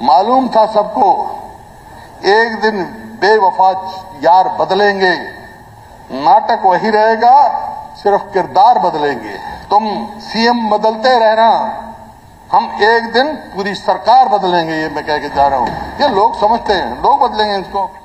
मालूम था सबको एक दिन बेवफा यार बदलेंगे, नाटक वही रहेगा, सिर्फ किरदार बदलेंगे। तुम सीएम बदलते रहना, हम एक दिन पूरी सरकार बदलेंगे, ये मैं कह के जा रहा हूं। ये लोग समझते हैं, लोग बदलेंगे इसको।